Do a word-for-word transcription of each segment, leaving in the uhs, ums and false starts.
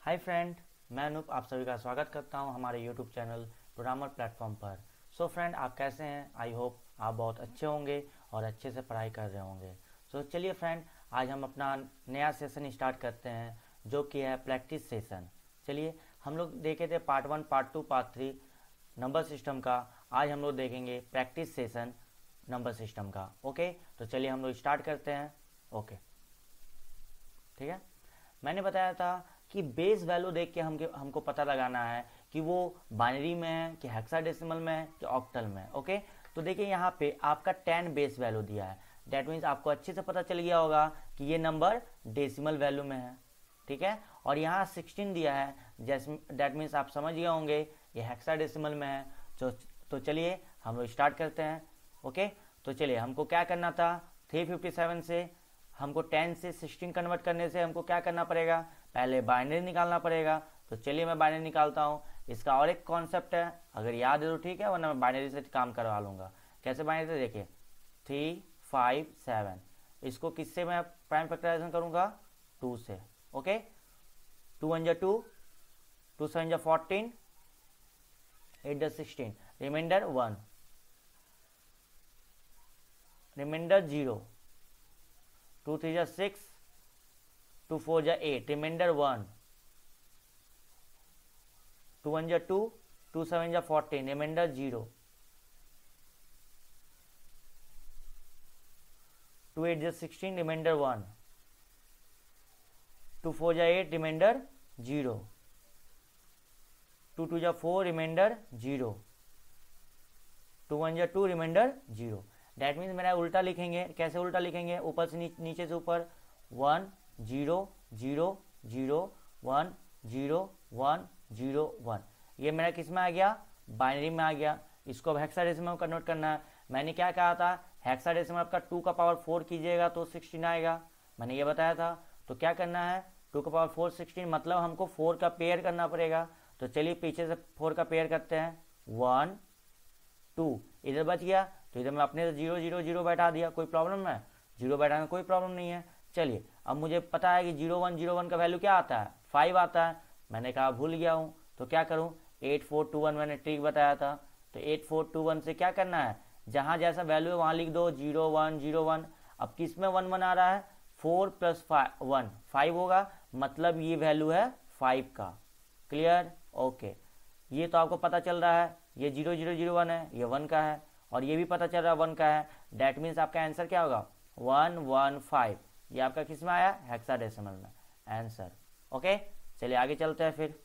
Hi friend, मैं अनूप आप सभी का स्वागत करता हूं हमारे यूट्यूब चैनल प्रोग्रामर प्लेटफॉर्म पर। सो फ्रेंड, आप कैसे हैं? आई होप आप बहुत अच्छे होंगे और अच्छे से पढ़ाई कर रहे होंगे। सो चलिए फ्रेंड, आज हम अपना नया सेशन स्टार्ट करते हैं जो कि है प्रैक्टिस सेशन। चलिए, हम लोग देखे थे part one, part two, part three number system का। आज हम लोग देखेंगे प्रैक्टिस सेशन नंबर सिस्टम का। ओके, तो चलिए हम लोग स्टार्ट करते हैं। ओके, ठीक है। मैंने बताया था कि बेस वैल्यू देख के हम हमको पता लगाना है कि वो बाइनरी में है कि हेक्साडेसिमल में है कि ऑक्टल में है। ओके, तो देखिए यहाँ पे आपका टेन बेस वैल्यू दिया है। डेट मीन्स आपको अच्छे से पता चल गया होगा कि ये नंबर डेसिमल वैल्यू में है, ठीक है। और यहाँ सिक्सटीन दिया है, जैसे डेट मीन्स आप समझ गए होंगे ये हेक्साडेसिमल में है। तो तो चलिए हम लोग स्टार्ट करते हैं। ओके, तो चलिए हमको क्या करना था, थ्री फिफ्टी सेवन से हमको टेन से सिक्सटीन कन्वर्ट करने से हमको क्या करना पड़ेगा, पहले बाइनरी निकालना पड़ेगा। तो चलिए मैं बाइनरी निकालता हूँ। इसका और एक कॉन्सेप्ट है, अगर याद है तो ठीक है, वरना मैं बाइनरी से काम करवा लूँगा। कैसे बाइनरी से, देखिए थ्री फाइव सेवन, इसको किससे मैं प्राइम फैक्टराइजेशन करूँगा, टू से। ओके, टू वन जा टू, टू सेवन जा फोर्टीन, एट जा sixteen, remainder one, remainder zero, two three जा सिक्स, टू फोर जा eight, remainder one, two one जा टू, टू सेवन जा fourteen, remainder zero, two eight जा sixteen, remainder one, two four जा eight, remainder zero, two two जा four, remainder zero, two one जा two, remainder zero. That means मेरा उल्टा लिखेंगे। कैसे उल्टा लिखेंगे, ऊपर से नी, नीचे से ऊपर, one zero zero zero one zero one zero one. ये मेरा किस में आ गया, बाइनरी में आ गया। इसको अब हेक्साडेसिमल में कन्वर्ट करना है। मैंने क्या कहा था, हेक्साडेसिमल आपका टू का पावर फोर कीजिएगा तो सिक्सटीन आएगा, मैंने ये बताया था। तो क्या करना है, टू का पावर फोर सिक्सटीन, मतलब हमको फोर का पेयर करना पड़ेगा। तो चलिए पीछे से फोर का पेयर करते हैं, वन टू, इधर बच गया तो इधर मैं अपने से जीरो जीरो जीरो बैठा दिया। कोई प्रॉब्लम है, जीरो बैठाने कोई प्रॉब्लम नहीं है। चलिए, अब मुझे पता है कि जीरो वन जीरो वन का वैल्यू क्या आता है, फाइव आता है। मैंने कहा भूल गया हूँ, तो क्या करूँ, एट फोर टू वन मैंने ट्रिक बताया था। तो एट फोर टू वन से क्या करना है, जहाँ जैसा वैल्यू है वहाँ लिख दो, जीरो वन जीरो वन। अब किस में वन वन आ रहा है, फोर प्लस वन फाइव होगा, मतलब ये वैल्यू है फाइव का। Clear, okay. ये तो आपको पता चल रहा है, ये जीरो जीरो जीरो वन है, ये वन का है, और ये भी पता चल रहा है वन का है। डेट मीन्स आपका आंसर क्या होगा, वन वन फाइव। ये आपका किस में आया, हेक्साडेसिमल में आंसर। ओके, चलिए आगे चलते हैं फिर।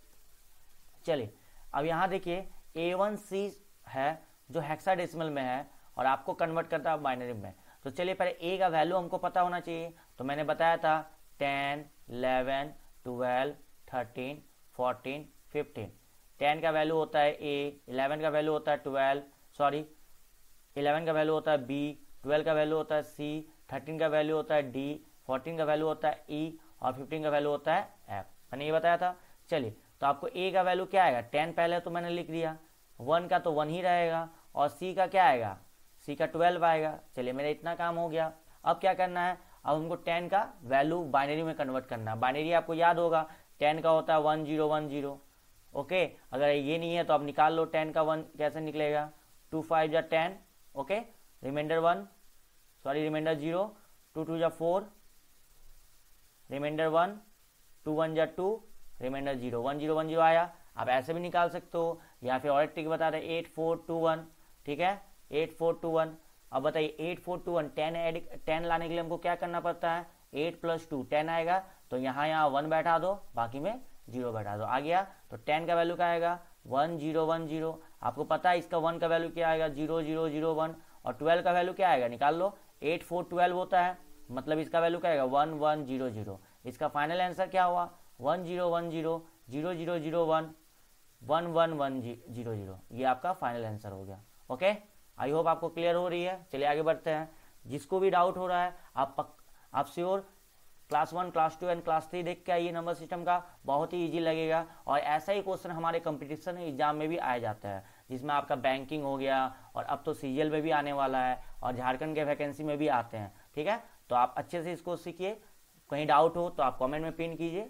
चलिए अब यहाँ देखिए ए वन सी है जो हेक्साडेसिमल में है और आपको कन्वर्ट करता है बाइनरी में। तो चलिए पहले ए का वैल्यू हमको पता होना चाहिए। तो मैंने बताया था ten, eleven, twelve, thirteen, fourteen, fifteen. Ten का वैल्यू होता है ए, इलेवन का वैल्यू होता है ट्वेल्व, सॉरी इलेवन का वैल्यू होता है बी, ट्वेल्व का वैल्यू होता है सी, थर्टीन का वैल्यू होता है डी, फोर्टीन का वैल्यू होता है ई, और फिफ्टीन का वैल्यू होता है एफ। मैंने ये बताया था। चलिए, तो आपको ए का वैल्यू क्या आएगा, टेन पहले तो मैंने लिख दिया, वन का तो वन ही रहेगा, और सी का क्या आएगा, सी का ट्वेल्व आएगा। चलिए मेरा इतना काम हो गया। अब क्या करना है, अब हमको टेन का वैल्यू बाइनरी में कन्वर्ट करना है। बाइनरी आपको याद होगा, टेन का होता है one zero one zero. Okay, अगर ये नहीं है तो आप निकाल लो, टेन का वन कैसे निकलेगा, टू फाइव जा ten, okay, remainder one, sorry remainder zero, two two जा four, remainder one, two one जा two, remainder zero, one zero one zero आया। आप ऐसे भी निकाल सकते हो, या फिर और एक ट्रिक बता रहे, एट फोर टू वन, ठीक है, एट फोर टू वन। अब बताइए eight four two one, ten एड टेन लाने के लिए हमको क्या करना पड़ता है, एट प्लस टू टेन आएगा, तो यहाँ यहाँ वन बैठा दो, बाकी में जीरो बैठा दो, आ गया। तो टेन का वैल्यू क्या आएगा, वन जीरो वन जीरो। आपको पता है इसका वन का वैल्यू क्या आएगा, जीरो जीरो जीरो वन। और ट्वेल्व का वैल्यू क्या आएगा, निकाल लो, एट फोर ट्वेल्व होता है, मतलब इसका वैल्यू क्या आएगा, वन वन जीरो जीरो। इसका फाइनल आंसर क्या हुआ, one zero one zero, zero zero zero one, one one one zero zero. ये आपका फाइनल आंसर हो गया। ओके, आई होप आपको क्लियर हो रही है। चलिए आगे बढ़ते हैं। जिसको भी डाउट हो रहा है, आप पक, आप sure class one, class two and class three देख के आइए। नंबर सिस्टम का बहुत ही इजी लगेगा, और ऐसा ही क्वेश्चन हमारे कंपटीशन एग्जाम में भी आया जाता है, जिसमें आपका बैंकिंग हो गया, और अब तो सीजीएल में भी आने वाला है, और झारखंड के वैकेंसी में भी आते हैं। ठीक है, तो आप अच्छे से इसको सीखिए। कहीं डाउट हो तो आप कमेंट में पिन कीजिए,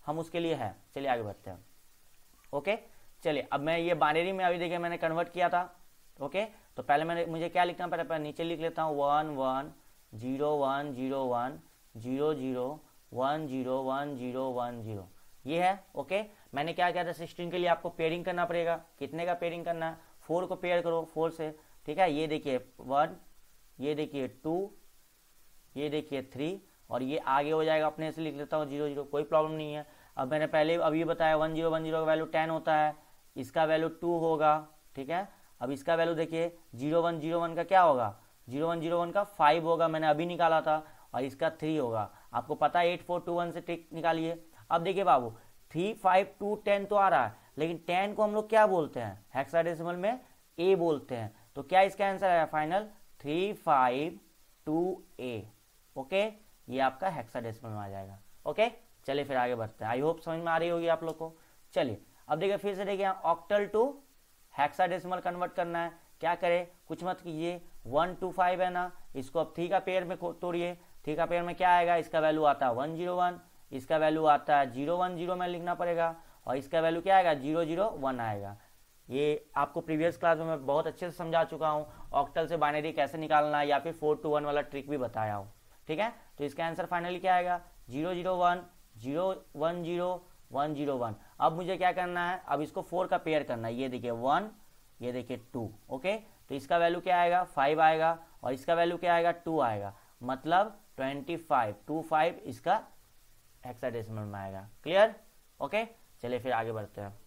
हम उसके लिए है। चलिए आगे बढ़ते हैं। ओके चलिए, अब मैं ये बाइनरी में अभी देखिए मैंने कन्वर्ट किया था। ओके तो पहले मैंने मुझे क्या लिखना पड़ा, पहले नीचे लिख लेता हूँ one one zero one zero one zero zero one zero one zero one zero, ये है। ओके मैंने क्या किया था, सिक्सटीन के लिए आपको पेयरिंग करना पड़ेगा। कितने का पेयरिंग करना है, फोर को पेयर करो फोर से, ठीक है। ये देखिए वन, ये देखिए टू, ये देखिए थ्री, और ये आगे हो जाएगा, अपने से लिख लेता हूँ जीरो जीरो, कोई प्रॉब्लम नहीं है। अब मैंने पहले अब ये बताया वन जीरो वन जीरो का वैल्यू टेन होता है, इसका वैल्यू टू होगा, ठीक है। अब इसका वैल्यू देखिए जीरो वन जीरो वन का क्या होगा, जीरो वन जीरो वन का फाइव होगा, मैंने अभी निकाला था, और इसका थ्री होगा। आपको पता है एट फोर टू वन से ट्रिक निकालिए। अब देखिए बाबू, थ्री फाइव टू टेन तो आ रहा है, लेकिन टेन को हम लोग क्या बोलते हैं, हेक्साडेसिमल में ए बोलते हैं। तो क्या इसका आंसर है final, three five two A. Okay ये आपका हेक्साडेसिमल में आ जाएगा। ओके चलिए फिर आगे बढ़ते हैं। आई होप समझ में आ रही होगी आप लोग को। चलिए अब देखिए फिर से देखिए, ऑक्टल टू हेक्साडेसिमल कन्वर्ट करना है। क्या करें, कुछ मत कीजिए, वन टू फाइव है ना, इसको अब थ्री का पेयर में तोड़िए। थ्री का पेयर में क्या आएगा, इसका वैल्यू आता है वन जीरो वन, इसका वैल्यू आता है जीरो वन जीरो में लिखना पड़ेगा, और इसका वैल्यू क्या आएगा, जीरो जीरो वन आएगा। ये आपको प्रीवियस क्लास में मैं बहुत अच्छे से समझा चुका हूँ, ऑक्टल से बाइनरी कैसे निकालना है, या फिर फोर टू वन वाला ट्रिक भी बताया हूँ, ठीक है। तो इसका आंसर फाइनली क्या आएगा, zero zero one zero one zero one zero one. अब मुझे क्या करना है, अब इसको फोर का पेयर करना है। ये देखिए वन, ये देखिए टू। ओके तो इसका वैल्यू क्या आएगा, फाइव आएगा, और इसका वैल्यू क्या आएगा, टू आएगा, मतलब ट्वेंटी फाइव, टू फाइव इसका हेक्साडेसिमल में आएगा। क्लियर। ओके चलिए फिर आगे बढ़ते हैं।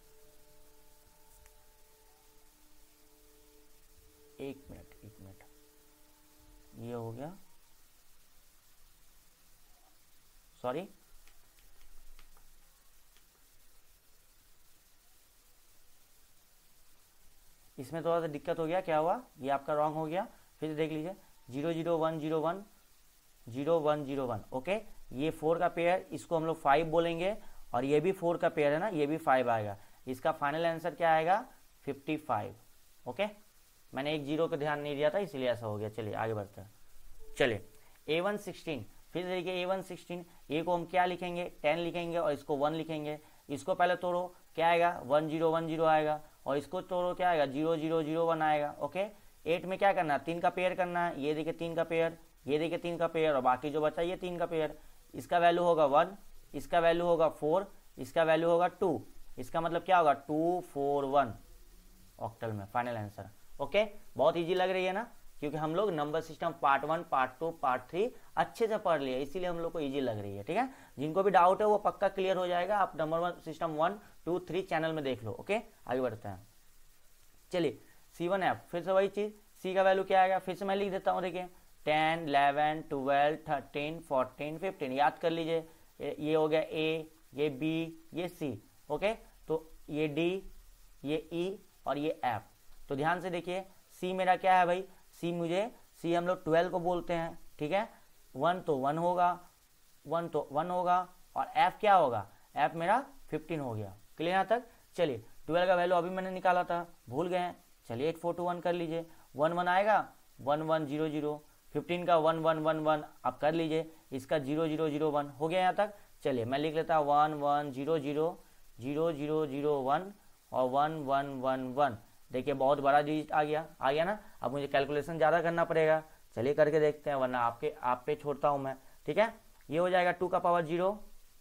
एक मिनट एक मिनट, ये हो गया, सॉरी इसमें थोड़ा सा दिक्कत हो गया। क्या हुआ, ये आपका रॉन्ग हो गया, फिर से देख लीजिए, zero zero one zero one zero one zero one. Okay ये फोर का पेयर, इसको हम लोग फाइव बोलेंगे, और ये भी फोर का पेयर है ना, ये भी फाइव आएगा। इसका फाइनल आंसर क्या आएगा, फिफ्टी फाइव। ओके मैंने एक जीरो का ध्यान नहीं दिया था, इसलिए ऐसा हो गया। चलिए आगे बढ़ते हैं। चलिए ए वन सिक्सटीन, फिर देखिए ए वन सिक्सटीन, ए को हम क्या लिखेंगे, टेन लिखेंगे, और इसको वन लिखेंगे। इसको पहले तोड़ो, क्या आएगा, वन जीरो वन जीरो आएगा, और इसको तोड़ो क्या आएगा, जीरो जीरो जीरो वन आएगा। ओके एट में क्या करना है, तीन का पेयर करना है। ये देखिए तीन का पेयर, ये देखिए तीन का पेयर, और बाकी जो बचा ये तीन का पेयर। इसका वैल्यू होगा वन, इसका वैल्यू होगा फोर, इसका वैल्यू होगा टू। इसका मतलब क्या होगा, टू फोर वन ऑक्टल में फाइनल आंसर। ओके बहुत इजी लग रही है ना, क्योंकि हम लोग number system part one part two part three अच्छे से पढ़ लिए, इसीलिए हम लोग को इजी लग रही है। ठीक है, जिनको भी डाउट है वो पक्का क्लियर हो जाएगा। आप number one system one two three channel में देख लो। ओके आगे बढ़ते हैं। चलिए सी वन एफ, फिर से वही चीज, सी का वैल्यू क्या आएगा, फिर से मैं लिख देता हूँ। देखिए ten eleven twelve thirteen fourteen fifteen, याद कर लीजिए। ये हो गया ए, ये बी, ये सी। ओके तो ये डी, ये ई और ये एफ। तो ध्यान से देखिए, सी मेरा क्या है भाई, सी मुझे सी हम लोग ट्वेल्व को बोलते हैं। ठीक है, वन तो वन होगा, वन तो वन होगा, और एफ क्या होगा, एफ मेरा फिफ्टीन हो गया। क्लियर यहाँ तक। चलिए ट्वेल्व का वैल्यू अभी मैंने निकाला था, भूल गए हैं, चलिए एट फोर टू वन कर लीजिए। वन वन आएगा, one one zero zero, fifteen का वन वन वन वन आप कर लीजिए, इसका जीरो जीरो जीरो वन हो गया यहाँ तक। चलिए मैं लिख लेता हूँ one one zero zero zero zero zero one और वन वन वन वन। देखिए बहुत बड़ा डिजिट आ गया, आ गया ना। अब मुझे कैलकुलेशन ज़्यादा करना पड़ेगा, चलिए करके देखते हैं, वरना आपके आप पे छोड़ता हूँ मैं। ठीक है, ये हो जाएगा टू का पावर जीरो,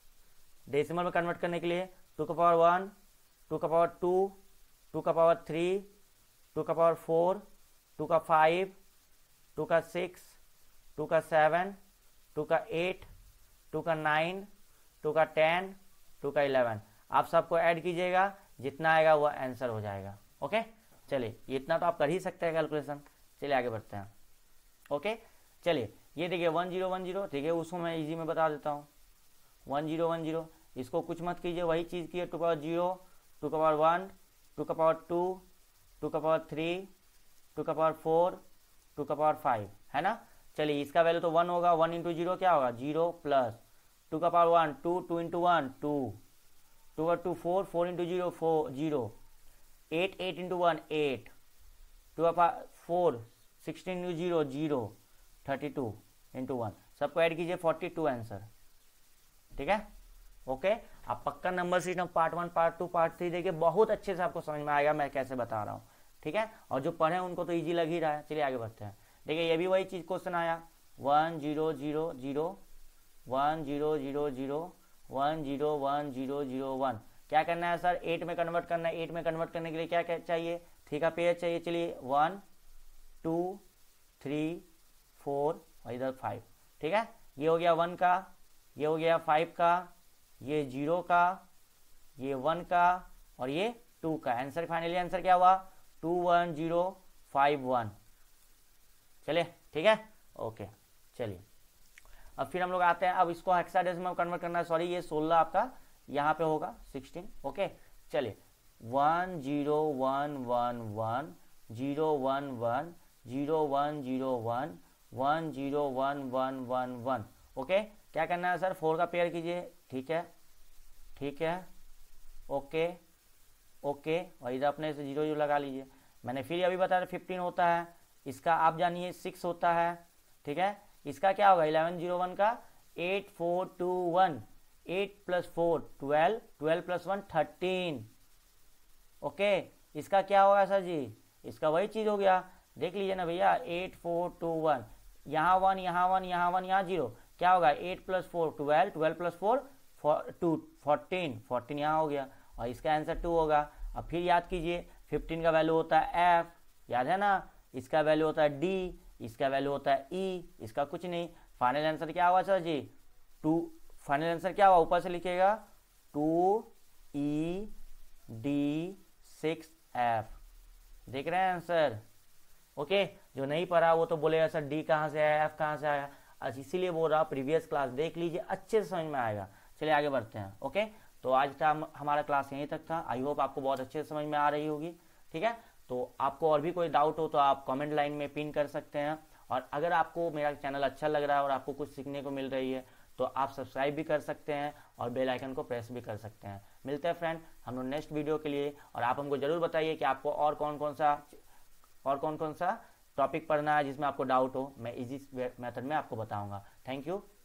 डेसिमल में कन्वर्ट करने के लिए टू का पावर वन, टू का पावर टू, टू का पावर थ्री, टू का पावर फोर, टू का फाइव, टू का सिक्स, टू का सेवन, टू का एट, टू का नाइन, टू का टेन, टू का इलेवन। आप सबको ऐड कीजिएगा, जितना आएगा वो आंसर हो जाएगा। ओके चलिए इतना तो आप कर ही सकते हैं कैलकुलेशन। चलिए आगे बढ़ते हैं। ओके चलिए ये देखिए वन जीरो वन जीरो, ठीक है, उसको मैं इजी में बता देता हूँ। वन जीरो वन जीरो, इसको कुछ मत कीजिए, वही चीज़ की टू का पावर जीरो, टू का पावर वन, टू का पावर टू, टू का पावर थ्री, टू का पावर फोर, टू का पावर फाइव, है ना। चलिए इसका वैल्यू तो वन होगा, वन इंटू जीरो क्या होगा, जीरो, प्लस टू का power one, two, two into one two, two का two four, four into zero four zero, eight, eight into one eight, two का power four, sixteen into zero zero, thirty two into one. सबको add कीजिए, forty two answer. ठीक है okay आप पक्का number system part one part two part three देखिए, बहुत अच्छे से आपको समझ में आएगा मैं कैसे बता रहा हूँ, ठीक है। और जो पढ़े उनको तो ईजी लग ही रहा है। चलिए आगे बढ़ते हैं। देखिए ये भी वही चीज़ क्वेश्चन आया, one zero zero zero one zero zero zero one zero one zero zero one. क्या करना है सर, एट में कन्वर्ट करना है। एट में कन्वर्ट करने के लिए क्या क्या चाहिए, थ्री का पेयर चाहिए। चलिए वन टू थ्री फोर और इधर फाइव, ठीक है। ये हो गया वन का, ये हो गया फाइव का, ये जीरो का, ये वन का और ये टू का। आंसर फाइनली आंसर क्या हुआ, two one zero five one. चलिए ठीक है, ओके। चलिए अब फिर हम लोग आते हैं, अब इसको हेक्साडेसिमल में कन्वर्ट करना है। सॉरी ये सोलह आपका यहाँ पे होगा सिक्सटीन, ओके। चलिए one zero one one one zero one one zero one zero one one zero one one one one, okay. क्या करना है सर, फोर का पेयर कीजिए, ठीक है ठीक है, ओके ओके। और इधर अपने से जीरो जीरो लगा लीजिए। मैंने फिर अभी बताया फिफ्टीन होता है, इसका आप जानिए सिक्स होता है, ठीक है। इसका क्या होगा, इलेवन जीरो वन का eight four two one, eight plus four twelve, twelve plus one thirteen, okay. इसका क्या होगा सर जी, इसका वही चीज हो गया, देख लीजिए ना भैया, एट फोर टू वन, यहाँ वन यहाँ वन यहाँ वन यहाँ जीरो, क्या होगा eight plus four twelve, twelve plus four two fourteen, fourteen यहाँ हो गया और इसका आंसर टू होगा। अब फिर याद कीजिए फिफ्टीन का वैल्यू होता है एफ, याद है ना, इसका वैल्यू होता है डी, इसका वैल्यू होता है ई, इसका कुछ नहीं। फाइनल आंसर क्या हुआ सर जी, टू, फाइनल आंसर क्या हुआ ऊपर से लिखिएगा, two E D six F. देख रहे हैं आंसर, ओके। जो नहीं पढ़ा वो तो बोलेगा सर डी कहाँ से आया, एफ कहाँ से आया। आज इसीलिए बोल रहा प्रीवियस क्लास देख लीजिए, अच्छे से समझ में आएगा। चलिए आगे बढ़ते हैं, ओके। तो आज का हमारा क्लास यहीं तक था। आई होप आपको बहुत अच्छे से समझ में आ रही होगी, ठीक है। तो आपको और भी कोई डाउट हो तो आप कमेंट लाइन में पिन कर सकते हैं। और अगर आपको मेरा चैनल अच्छा लग रहा है और आपको कुछ सीखने को मिल रही है तो आप सब्सक्राइब भी कर सकते हैं और बेल आइकन को प्रेस भी कर सकते हैं। मिलते हैं फ्रेंड हम लोग नेक्स्ट वीडियो के लिए। और आप हमको जरूर बताइए कि आपको और कौन कौन सा और कौन कौन सा टॉपिक पढ़ना है जिसमें आपको डाउट हो, मैं इजी मेथड में आपको बताऊंगा। Thank you.